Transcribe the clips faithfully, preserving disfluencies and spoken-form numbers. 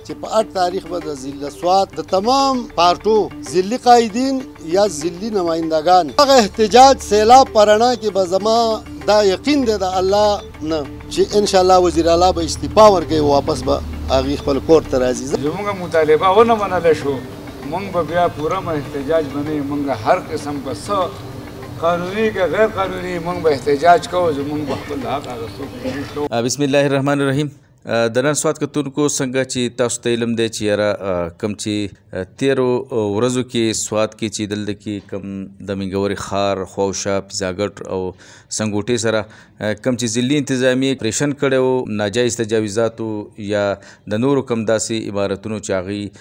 چې په اټ تاریخ به د ضلع سوات د تمام پارټو ضلعي قایدین یا ضلعي نمایندگان هغه احتجاج سیلاب پرانا کې به زما دا یقین دی د الله نه چې ان شاء الله وزیر اعلی به استعفا ورکوي واپس به هغې خپل کور ته راځي. زموږ مطالبه ونه منله شو موږ به بیا پوره احتجاج باندې موږ هر قسم به څه قانوني که غیر قانوني موږ به احتجاج کوو زموږ به خپل حق اخیستو کوو. بسم الله الرحمن الرحیم. د نن سوات کتونکو څنګه چې تاسو ته علم دی چې یاره کم چې تیرو ورځو کې سوات کې چې دلته کې کم د منګوري ښار خواوشا پیزاګټ او سنګوټې سره کم چې ضلعي انتظامیې اپریشن کړی و ناجایز تجاوزاتو یا د نورو کم داسې عبارتونو چې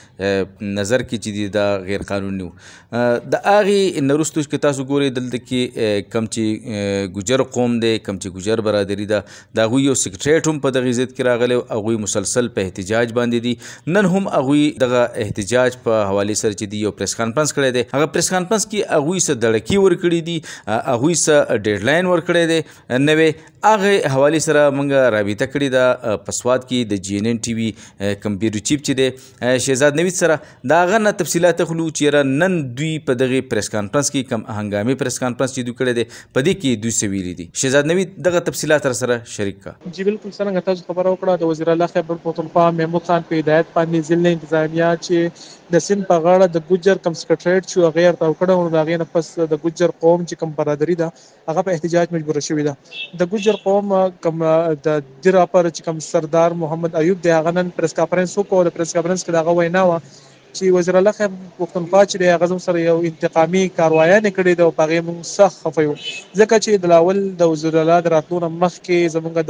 هغې نظر کې چې دي دا غیر قانوني و. د هغې نه وروستو چې تاسو ګورئ دلته کې کم چې ګجر قوم دی کم چې ګجر برادري ده د هغوی یو سکرټریټ هم په دغې ضد کې راغلی هغوی مسلسل په احتجاج باندې دي. نن هم هغوی دغه احتجاج په حوالې سره چې دي یو پریس کانفرنس کړی دی. هغه پریس کانفرنس کې هغوی څه دړکې ورکړي دي هغوی څه ډیډلاین ورکړی دی نوې هغې حوالې سره موږ رابطه کړې ده په سوات کې د جي ان ان ټي وي کوم بیرو چیف چې دی شهزاد نوید سره د هغه نه تفصیلات اخلو چې یاره نن دوی په دغې پریس کانفرنس کې کوم هنګامي پریس کانفرنس چې دوی کړی دی په دې کې دوی څه ویلي دي. شهزاد نوید دغه تفصیلات را سره شریک کړه. جی بالکل څرنګه تاسو خبره وکړه د وزیر اعلی خیبر پختونخوا محمود خان په هدایت باندې ضلع انتظامیه چې د سیند په غاړه د ګجر کم سکرټریټ چې هغې ورته وکړه نو د هغې نه پس د ګجر قوم چې کوم برادري ده هغه په احتجاج مجبوره شوې ده. د ګجر قوم کوم د دیر اپر چې کوم سردار محمد ایوب دی هغه نن پریس کانفرنس وکړو. د پریس کانفرنس کې د هغه وینا وه چې وزیر اعلی خیبر پختونخوا چې دی هغه زموږ سره یو انتقامي کاروایانې کړې ده او په هغې موږ سخت خفه یو ځکه چې د لاول د وزیر اعلی د راتلو نه مخکې زموږ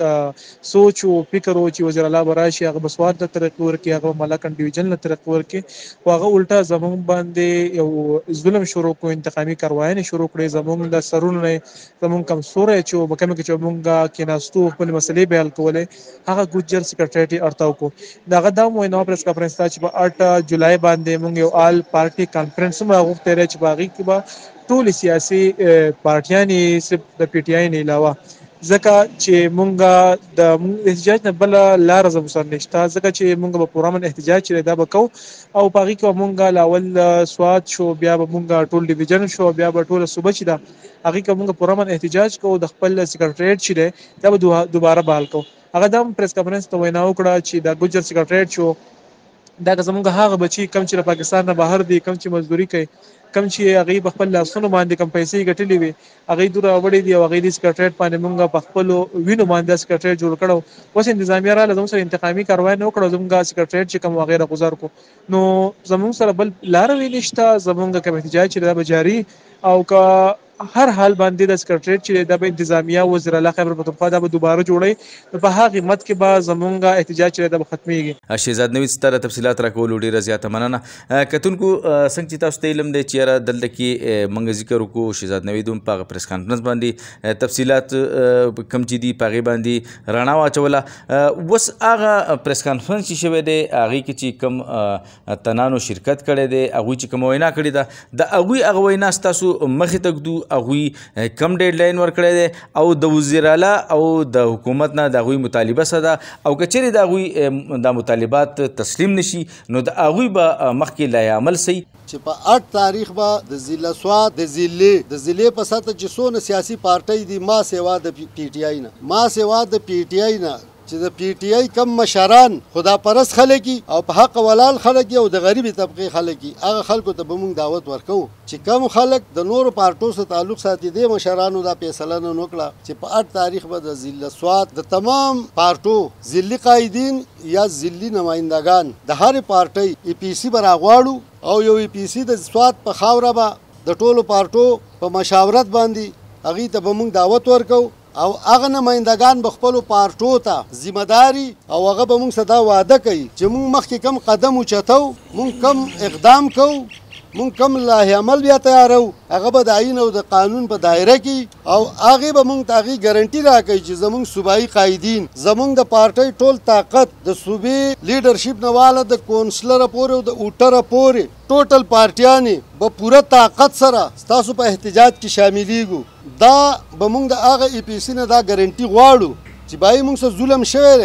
دا سوچ او فکر و چې وزیر اعلی به راشي هغه به سوات ته ترقي ورکړي هغه به ملاکنډ ډویژن له ترقي ورکړي خو هغه الټا زموږ باندې یو ظلم شروع کړو انتقامي کاروایانې شروع کړې زموږ د سرونو نه زموږ کم سوری چې و محکمې کې چې موږ کېناستو خپلې مسلې بیان کولې هغه ګجر سکرټریټ یې ارتاو کړو. د هغه دا هم وینا پریس کانفرنس ته چې په اټ جولای باندې موږ یو آل پارټي کانفرنس هم راغوښتی دی چې په هغې کې به ټولې سیاسي پارټیانې صرف د پی ټي آی نه علاوه ځکه چې موږ د احتجاج نه بله لاره زموږ سره نشته ځکه چې موږ به پوره من احتجاج چې دی دا به کوو او په هغې کې به موږ لاول سوات شو بیا به موږ ټول ډیویژن شو بیا به ټوله صوبه چې ده هغې کې موږ پوره من احتجاج کوو د خپل سکرټریټ چې دی دا به دوباره بحال کوو. هغه دا هم پریس کانفرنس ته وینا وکړه چې د ګجر سکرټریټ شو دا که زموږ هغه بچي کم چې له پاکستان نه بهر دي کم چې مزدوري کوي کم چې هغې په خپل لاسونو باندې کم پیسې ګټلې وي هغې دوره وړې دي او هغې د سکرټریټ باندې موږ په خپلو وینو باندې سکرټریټ جوړ کړو. اوس انتظامیه راغله زموږ سره انتقامي کاروای نه وکړو زموږ سکرټریټ چې کوم هغې راغوځار کړو نو زموږ سره بل لاره وی نشته زموږ کوم احتجاج چې دا به جاري او که هر حال باندې د سکرټریټ چې د انتظامیه وزیر اعلی خیبر پختونخوا دا به دوباره جوړوي په هغه قیمت کې به زمونږ احتجاج چې دا به ختمیږي. شهزاد نوید ستاره تفصیلات راکولو ډېره زیاته مننه. کتونکو څنګه چې تاسو ته علم دی چې یاره دلته کې موږ ذکر وکړو شهزاد نوید هم په هغه پریس کانفرنس باندې تفصیلات کم چې دي په هغې باندې رڼا واچوله. اوس هغه پریس کانفرنس چې شوی دی هغې کې چې کوم تنانو شرکت کړی دی هغوی چې کومه وینا کړې ده د هغوی هغه وینا ستاسو مخې ته ږدو هغوی کم ډیډلاین ورکړی دی او د وزیر اعلی او د حکومت نه د هغوی مطالبه څه ده او که چیرې د هغوی دا مطالبات تسلیم نشي نو د هغوی به مخکې لای عمل سي چې په اټ تاریخ به د ضلع سوات د ضلع د ضلع په سطح چې څونه سیاسي پارټۍ دي ما سوا د پی ټي آی نه ما سوا د پی ټي آی نه چې د پی ټي آی کم مشران خدا پرست خلک او په حق ولال خلک او د غریبي طبقې خلک هغه خلکو ته به موږ دعوت ورکوو چې کم خلک د نورو پارټو سره تعلق ساتي دې مشرانو دا فیصله نه وکړه چې په اټ تاریخ به د ضلع سوات د تمام پارټو ضلعي قایدین یا ضلعي نمایندگان د هرې پارټۍ ای پی سی به راغواړو او یو ای پی سی د سوات په خاوره به د ټولو پارټو په مشاورت باندې هغې ته به موږ دعوت ورکوو او هغه نمایندگان به خپلو پارټو ته ذمهداري او هغه به موږ سره دا وعده کوي چې موږ مخکې کم قدم اوچتو موږ کم اقدام کوو مونږ کوم لایحه عمل بیا تیارو هغه به د آیین او د قانون په دایره کې او هغې به مونږ ته هغې ګارنټي راکوي چې زمونږ صوبایي قایدین زمونږ د پارټۍ ټول طاقت د صوبې لیډرشپ نه واله د کونسلره پورې او د اوټره پورې ټوټل پارټیانې به پوره طاقت سره ستاسو په احتجاج کې شاملیږو دا به مونږ د هغه ای پی سي نه دا ګارنټي غواړو چې بای مونږ سره ظلم شوی دی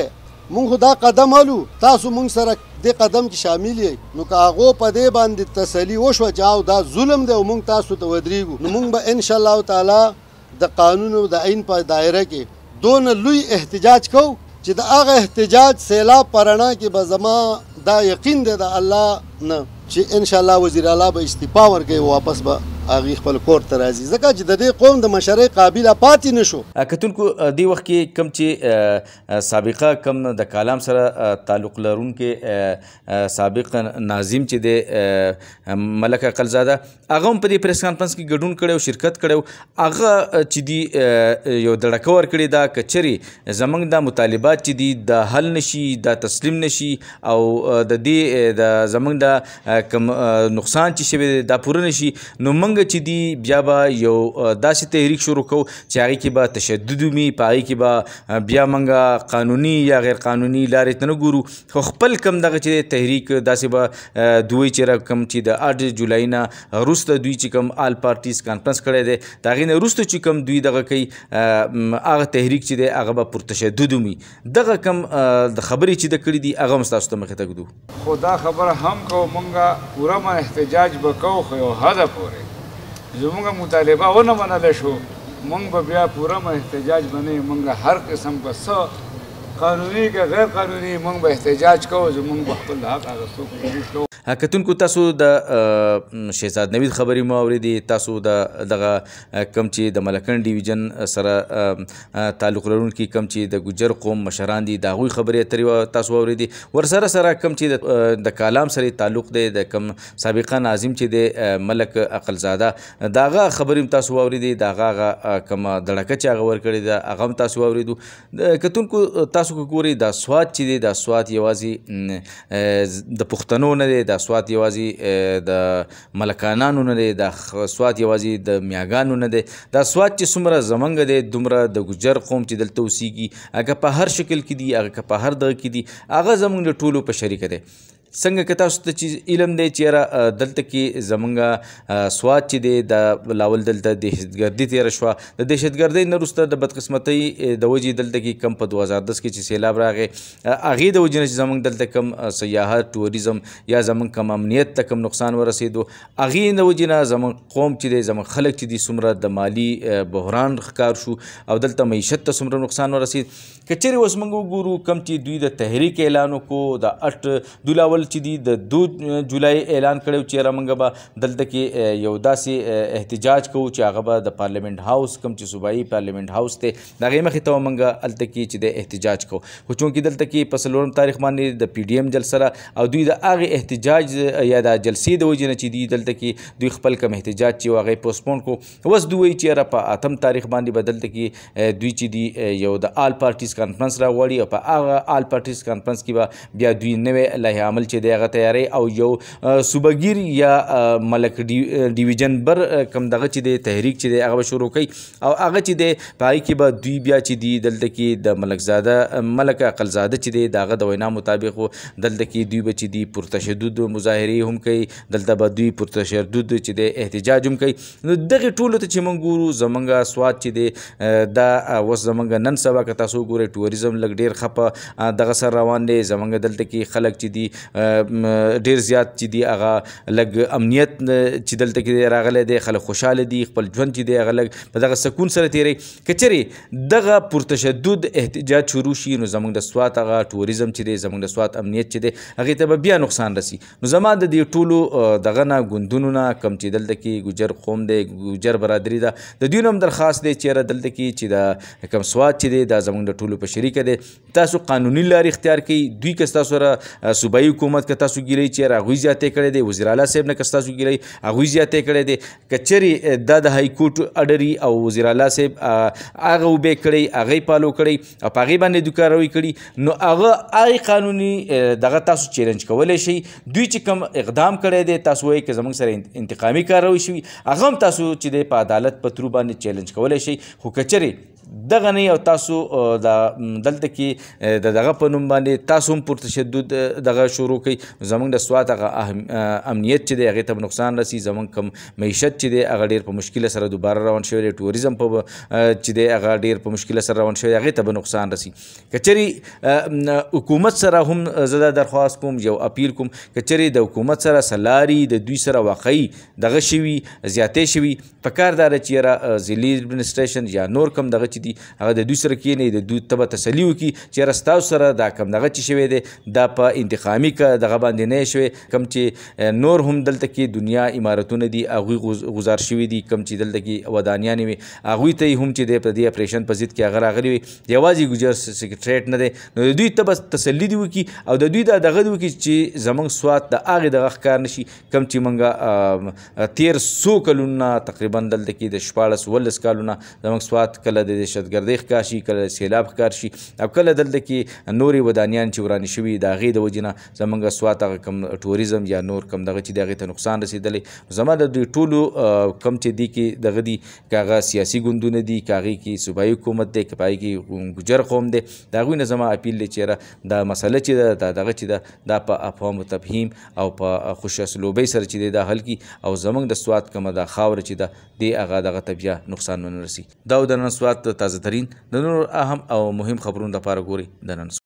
مونږ خو دا قدم هلو تاسو مونږ سره دې قدم کې شامل یې نو که هغو په دې باندې تسلي وشوه چې او دا ظلم دی او مونږ تاسو ته ودرېږو نو مونږ به انشاءالله تعالی د قانون او د عین په دایره کې دونه لوی احتجاج کوو چې د هغه احتجاج سیلاب په رڼا کې به زما دا یقین دی د الله نه چې انشاءالله وزیر اعلی به استعفا ورکوي واپس به هغې خپل کور ته راځي ځکه چې د دې قوم د مشرۍ قابله پاتې نه شو. کتونکو دې وخت کې کوم چې سابقه کوم د کالام سره تعلق لرونکي سابق ناظم چې دی ملک عقلزاده هغه هم په دې پریس کانفرنس کې ګډون کړی او شرکت کړی هغه چې دی یو دړکه ورکړې ده که چېرې زموږ دا مطالبات چې دي دا حل نشي دا تسلیم نشي او د دې د زموږ د کوم نقصان چې شوی دی دا پوره نشي نو موږ چې دی بیا به یو داسې تحریک شروع کوو چې هغې کې به تشدد وي په هغې کې به بیا موږ قانوني یا غیر قانوني لارې ته نه ګورو خو خپل کم دغه چې تحریک داسې به دوی چې کوم چې د اټ جولای نه وروسته دوی چې کوم آل پارټیز کانفرنس کړی دی د هغې نه وروسته چې کوم دوی دغه کوي هغه تحریک چې دی هغه به پرتشدد وي دغه کوم د خبرې چې ده کړي دي هغه هم ستاسو ته مخې ته ږدو. خو دا خبره هم کوو مونږ پوره ما احتجاج به کوو خو یو حده پورې زموږ مطالبه ونه منلی شو مونږ به بیا پوره ما احتجاج به نه مونږ هر قسم به څه قانوني که غیر قانوني مونږ به احتجاج کوو زمونږ به خپل حق اخیستو کوشش کوو. کتونکو تاسو د شهزاد نوید خبرې مو اورېدې تاسو د دغه کم چې د ملکنډ ډیویژن سره تعلق لرونکي کم چې د ګجر قوم مشران دي د هغوی خبرې اترې تاسو اورېدې ورسره سره کم چې د کالام سره تعلق دی د کم سابقه ناظم چې دی ملک عقلزاده د هغه خبرې هم تاسو واورېدې د هغه هغه کومه دړکه چې هغه ورکړې ده هغه هم تاسو واورېدو. کتونکو تاسو که ګورئ دا سوات چې دی دا سوات یوازې د پښتنو نه دی دا سوات یوازې د ملکانانو نه دی دا سوات یوازې د میاګانو نه دی دا سوات چې څومره زمونږ دی دومره د ګجر قوم چې دلته اوسیږي هغه په هر شکل کې دي هغه که په هر دغه کې دي هغه زمونږ د ټولو په شریکه دی. څنګه که تاسو ته چې علم دی چې یاره دلته کې زمونږ سوات چې دی د لاول دلته دهشتګردي تېره شوه د دهشتګردۍ نه وروسته د بدقسمتۍ د وجې دلته کې کم په دوه هزار دس کې چې سیلاب راغی هغې د وجې نه چې زمونږ دلته کم سیاحت ټوریزم یا زمونږ کم امنیت ته کم نقصان ورسېدو هغې د وجې نه زمونږ قوم چې دی زمونږ خلک چې دي څومره د مالي بحران ښکار شو او دلته معیشت ته څومره نقصان ورسېد. که چېرې اوس موږ وګورو کم چې دوی د تحریک اعلان وکړو د اټ دوی لاول چې دي د دو جولای اعلان کړی چې یاره موږ به دلته کې یو داسې احتجاج کوو چې هغه به د پارلیمنټ هاوس کوم چې صوبایي پارلیمنټ هاوس دی د هغې مخې ته به موږ هلته کې چې د احتجاج کوو خو چونکې دلته کې په څلورم تاریخ باندې د پی ډي ایم جلسه ده او دوی د هغې احتجاج یا د جلسې د وجې نه چې دي دلته کې دوی خپل کوم احتجاج چې و هغه پوسټپون کړو اوس دوی وایي چې یاره په اتم تاریخ باندې به دلته کې دوی چې دي یو د آل پارټیز کانفرنس راغواړي او په هغه آل پارټیز کانفرنس کې به بیا دوی نوی لایحه عمل چې دی هغه تیاری او یو صوبګیر یا ملک ډیویژن بر کم دغه چې دی تحریک چې دی هغه به شروع کوي او هغه چې دی په هغې کې به دوی بیا چې دي دلته کې د ملکزاده ملک عقلزاده چې دی د هغه د وینا مطابق دلته کې دوی به چې دي پرتشدد مظاهرې هم کوي دلته به دوی پرتشدد چې دی احتجاج هم کوي. نو دغې ټولو ته چې موږ ګورو زموږ سوات چې دی دا اوس زموږ نن سبا که تاسو وګورئ ټوریزم لږ ډېر ښه په دغه سر روان دی زموږ دلته کې خلک چې دي ډېر زیات چې دي هغه لږ امنیت چې دلته کې راغلی دی خلک خوشحاله دي خپل ژوند چې دی هغه لږ په دغه سکون سره تېروي. که چېرې دغه پرتشدد احتجاج شروع شي نو زموږ د سوات هغه ټوریزم چې دی زموږ د سوات امنیت چې دی هغې ته به بیا نقصان رسي. نو زما د دې ټولو دغه نه ګوندونو نه کم چې دلته کې ګجر قوم دی ګجر برادري ده د دوی نه هم درخواست دی چې یاره دلته کې چې د کم سوات چې دی دا زموږ د ټولو په شریکه دی تاسو قانوني لارې اختیار کړئ. دوی که ستاسو سره صوبایي حکومت که تاسو ګیرئ چې یاره هغوی زیاتی کړی دی وزیر اعلی صاحب نه که ستاسو ګیرئ هغوی زیاتی کړی دی که چېرې دا د های کورټ اډري او وزیر اعلی صاحب هغه اوبې کړی هغه یې پالو کړی او په هغې باندې دوی کاروي کړي نو هغه هغې قانوني دغه تاسو چیلنج کولی شئ. دوی چې کوم اقدام کړی دی تاسو وایئ که زموږ سره انتقامي کاروي شوي هغه هم تاسو چې دی په عدالت په ترو باندې چیلنج کولی شئ. خو که چېرې دغه نه او تاسو د دلته کې د دغه په نوم باندې تاسو هم پر تشدد دغه شروع کوي. زمونږ د سوات هغه امنیت چې دی هغې ته به نقصان رسي. زمونږ کوم معیشت چې دی هغه ډېر په مشکله سره دوباره روان شوی دی. ټوریزم په چې دی هغه ډېر په مشکله سره روان شوی دی، هغې ته به نقصان رسي. که چېرې حکومت سره هم زه دا درخواست کوم، یو اپیل کوم، که چېرې د حکومت سره سلاري د دوی سره واقعي دغه شوي زیاتې شوي، پکار دا ده چې یاره ضلعي اډمنسټریشن یا نور کم دغه چې دي هغه د دوی سره کښېني، د دوی ته به تسلي وکړي چې یاره ستاسو سره دا کم دغه چې شوی دی دا په انتقامي که دغه باندې نه شوی. کم چې نور هم دلته کې دنیا عمارتونه دي هغوی غزار شوي دي، کم چې دلته کې ودانیانې وي هغوی ته یې هم چې دی په دې اپریشن په ضد کې هغه راغلي وي، یوازې ګوجر سکرټریټ نه دی. نو د دوی ته به تسلي دي وکړي او د دوی دا دغه دي وکړي چې زموږ سوات د هغې دغه ښکار نه شي کم چې موږ تېر څو کلونه تقریبا دلته کې د شپاړس اوولس کالونه زموږ سوات کله د دهشتګردۍ ښکار شي، کله د سیلاب ښکار شي او کله دلته کې نورې ودانیان چې ورانې شوي د هغې د وجې نه زموږ سوات هغه کم ټوریزم یا نور کم دغه چې د هغې ته نقصان رسېدلی. زما د دوی ټولو کم چې دې کې دغه دي که هغه سیاسي ګوندونه دي، که هغې کې صوبایي حکومت دی، که په هغې کې ګوجر قوم دی، د هغوی نه زما اپیل دی چې یاره دا مسله چې ده دا دغه چې ده دا په افهام و تفهیم او په خوش اسلوبۍ سره چې دی دا حل کړي او زموږ د سوات کومه دا خاوره چې ده دې هغه دغه ته بیا نقصان ونه رسي. دا د نن سوات تازه ترین د نورو اهم او مهم خبرونو لپاره ګورئ د نن